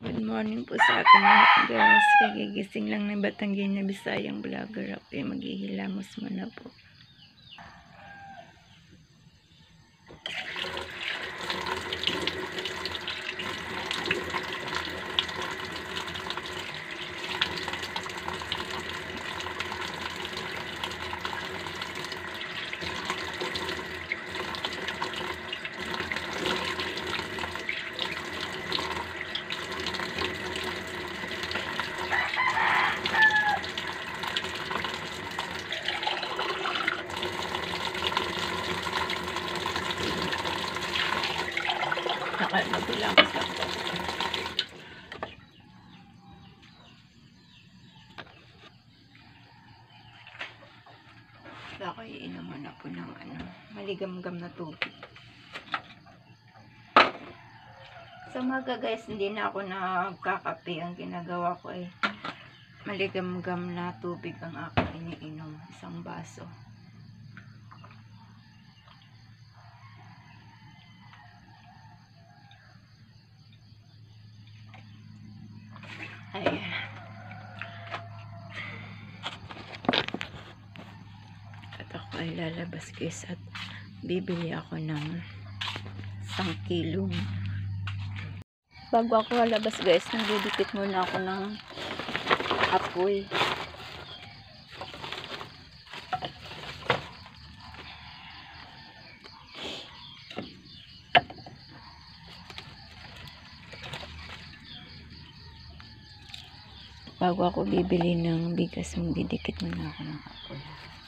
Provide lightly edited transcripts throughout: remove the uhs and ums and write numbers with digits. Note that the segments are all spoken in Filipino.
Good morning po sa ating lahat guys. Kagigising lang ng Batanggin na Bisayang vlogger ako. Maghihilamos muna po. Nabilamos lang po. Ako iinom muna po ng maligamgam na tubig. Sa umaga guys, hindi na ako nagkakape. Ang ginagawa ko ay maligamgam na tubig ang aking iniinom. Isang baso. Ayan. At ako ay lalabas guys at bibili ako ng 1 kilong. Bago ako lalabas guys, nagdidikit muna ako ng apoy. Bago ako bibili ng bigas, magdidikit muna ako ng apoy.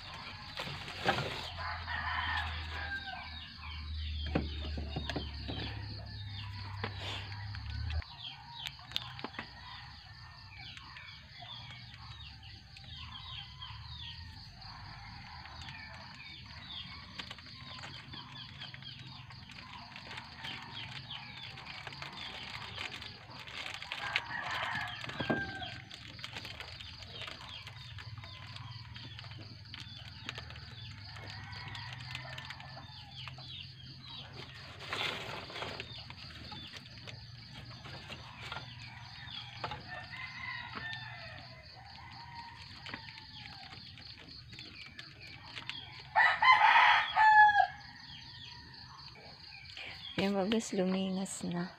Yan bagas, lumingas na.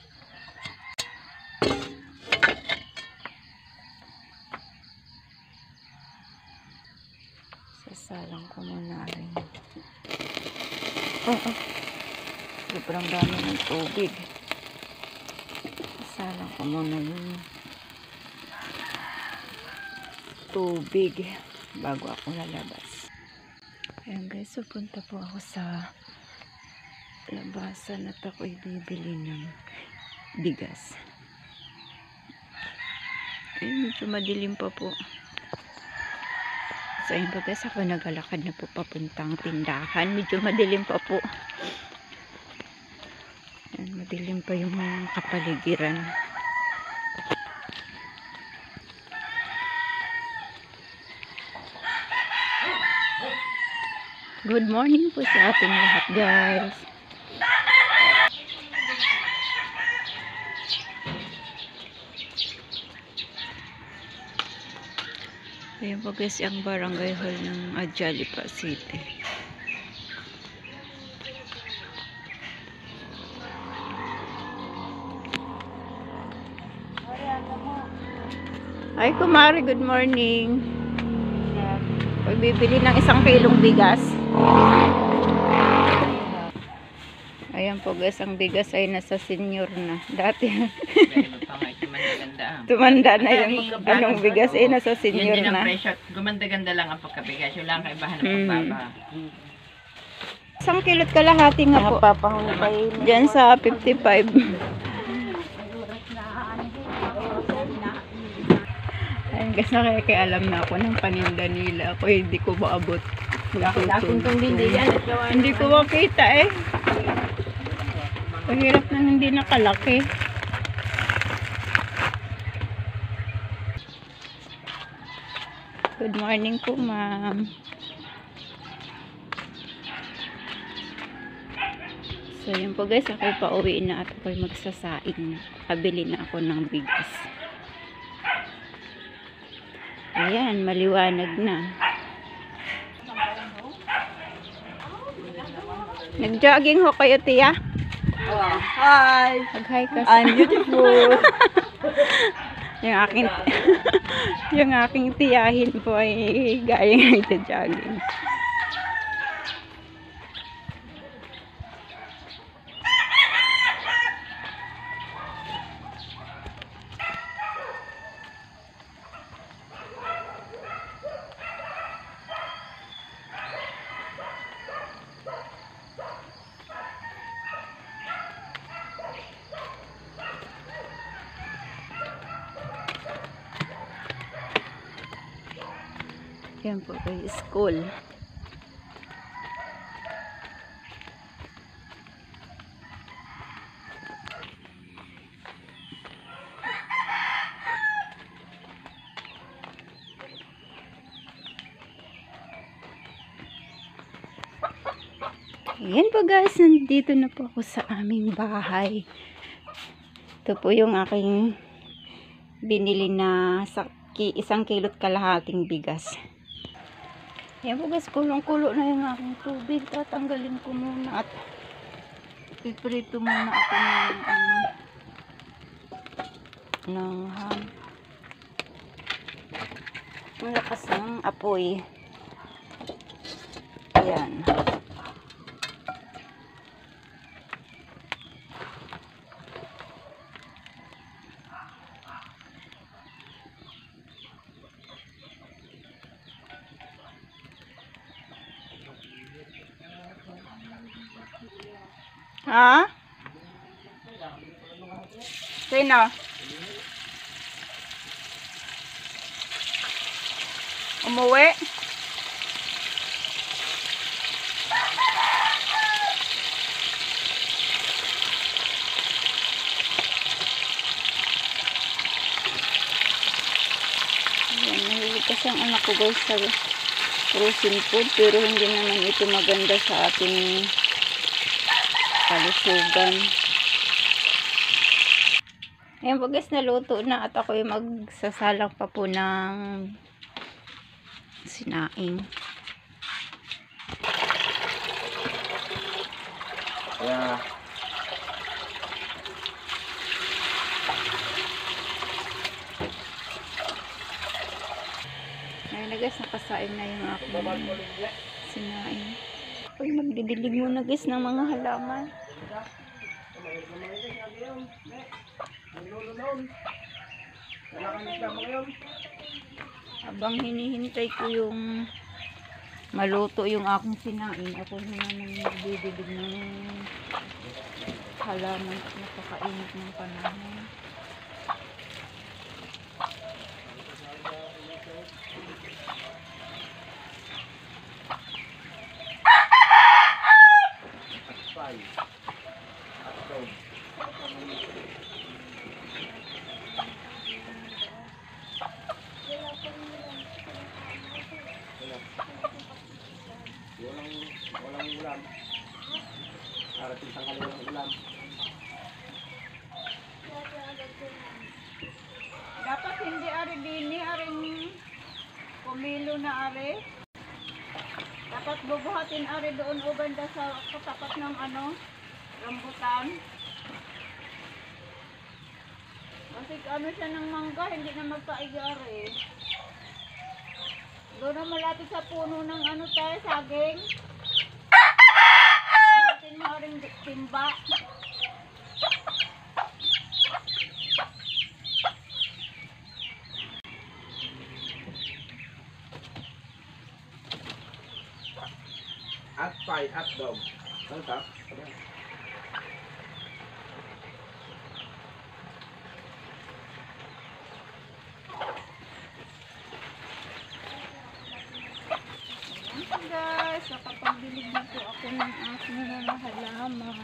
Sasalang ko muna rin. Sobrang dami ng tubig. Sasalang ko muna yung tubig bago ako lalabas. Ayan guys, pupunta po ako sa labasan at ako'y bibili ng bigas. Ay, medyo madilim pa po. So ayun po guys, ako naglalakad na po papuntang tindahan. Medyo madilim pa po. Ayan, madilim pa yung kapaligiran. Good morning po sa ating lahat guys. Ayan po guys, ang barangay hall ng Ajalipa City. Ay kumari, good morning. Bibili ng 1 kilong bigas. Ayan po guys, ang bigas ay nasa senior na. Dati tumanda na yung anong bigas ay nasa senior na. Gumanda-ganda lang ang pagkabigas. Yung lang kaibahan ng pagbaba. 1 kilot kalahati nga po. Diyan sa 55. Ayun guys, nakikialam na ako ng paninda nila. Ako hindi ko maabot. Hindi ko makita eh. Mahirap na hindi nakalaki. Good morning po ma'am. So yun po guys, ako'y pauwi na at ako'y magsasaing na. Kabili na ako ng bigas. Ayan, maliwanag na. Nag-jogging ho kayo, tiya? Oh, hi! Mag-hi ka sa... I'm beautiful! yung aking... yung aking tiyahin po ay gayang nagja-jogging. Yan po ay school. Ayan po guys, nandito na po ako sa aming bahay. Ito po yung aking binili na isang kilot kalahating bigas. Ayan po guys, kulong-kulo na yung aking tubig. Tatanggalin ko muna at piprito muna ako ng ham. Ang lakas ng apoy. Ayan. Ha? Sino? Umuwi? Ayan, nahilig kasi ang anak ko guys sa frozen food, pero hindi naman ito maganda sa ating kalusugan. Ayan po guys, naluto na at ako yung magsasalang pa po ng sinaing. Yeah. Ayan na guys, nakasain na yung aking sinaing. Uy, magdidilig muna guys ng mga halaman. Habang hinihintay ko yung maluto yung aking sinaing, ako naman magdidilig ng halaman at napakainit ng panahon. Walang ulam. Arating sa walang ulam. Dapat hindi ari dini, aring kumilo na ari. Dapat bubuhatin ari doon o banda sa katapat ng rambutan. Kasi siya ng mangga, hindi na magpaiga ari. Doon na malapit sa puno ng tayo, saging. Buhatin mo aring timba. At pie, at dog. Ano ta? Guys, nakapagbilig dito ako ng aking mga halaman.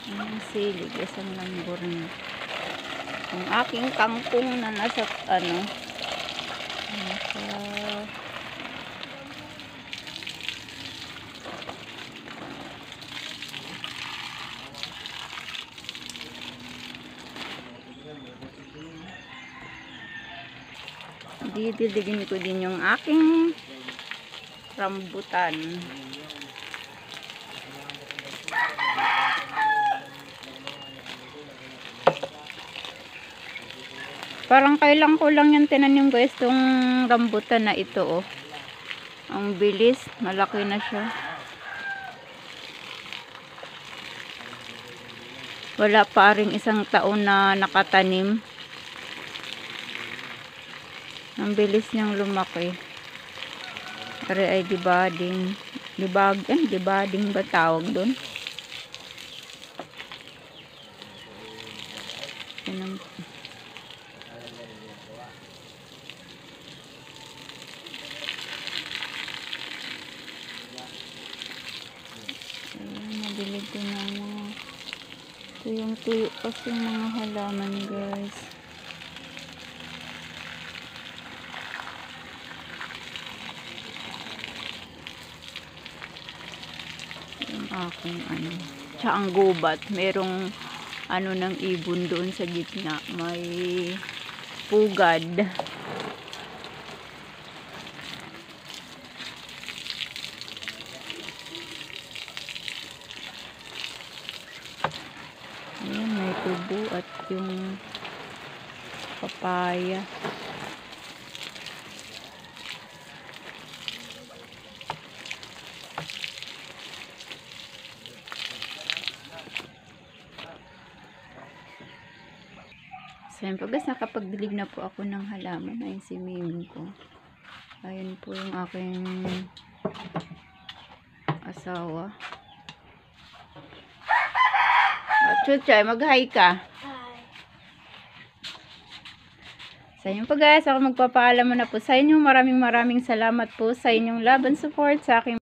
Ang silig, isang lambor na. Yung aking kangkong na nasa nasa didiligin ko din yung aking rambutan. Parang kailan ko lang yung tinanim guys, itong rambutan na ito oh. Ang bilis, malaki na siya. Wala pa ring isang taon na nakatanim. Ang bilis niyang lumaki. Pare ay dibading. Dibading ba tawag doon? Nabilig ko na mga tuyong-tuyo kasi mga halaman guys. Yung aking tsaka ang gubat, merong ng ibon doon sa gitna, may pugad. Ayan, may tubo at yung papaya. So, yun po guys, nakapagdilig na po ako ng halaman. Ayun si Mimi ko. Ayun po yung aking asawa. Chuchay, mag-hi ka. Hi. So, yun po guys, ako magpapaalam muna po sa inyo. Maraming salamat po sa inyong love and support sa aking